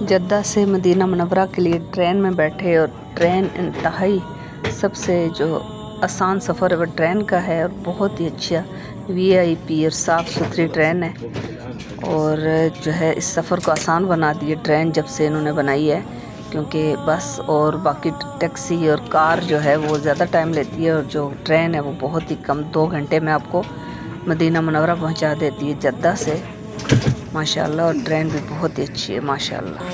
जद्दा से Medina Munawwara के लिए ट्रेन में बैठे और ट्रेन इंतहाई सबसे जो आसान सफ़र है वह ट्रेन का है और बहुत ही अच्छा वीआईपी और साफ़ सुथरी ट्रेन है। और जो है इस सफ़र को आसान बना दिए ट्रेन जब से इन्होंने बनाई है, क्योंकि बस और बाकी टैक्सी और कार जो है वो ज़्यादा टाइम लेती है और जो ट्रेन है वो बहुत ही कम 2 घंटे में आपको मदीना मुनव्वरा पहुंचा देती है जद्दा से माशाल्लाह। और ट्रेन भी बहुत ही अच्छी है माशाल्लाह।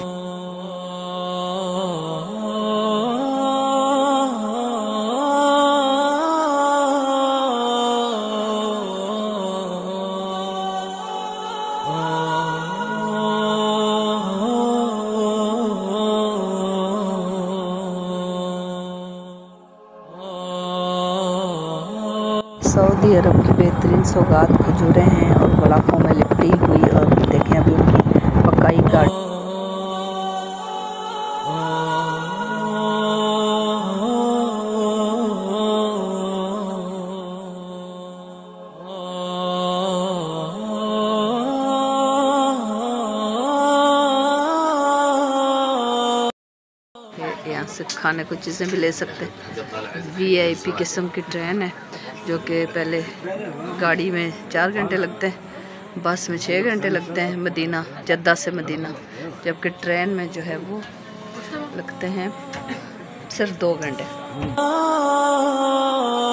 सऊदी अरब की बेहतरीन सौगात खजूरें हैं और गलाफों में लिपटी हुई, और देखें अभी उनकी पकाई का यहाँ से खाने को चीज़ें भी ले सकते हैं। वीआईपी किस्म की ट्रेन है जो कि पहले गाड़ी में 4 घंटे लगते हैं, बस में 6 घंटे लगते हैं मदीना जद्दा से मदीना, जबकि ट्रेन में जो है वो लगते हैं सिर्फ 2 घंटे।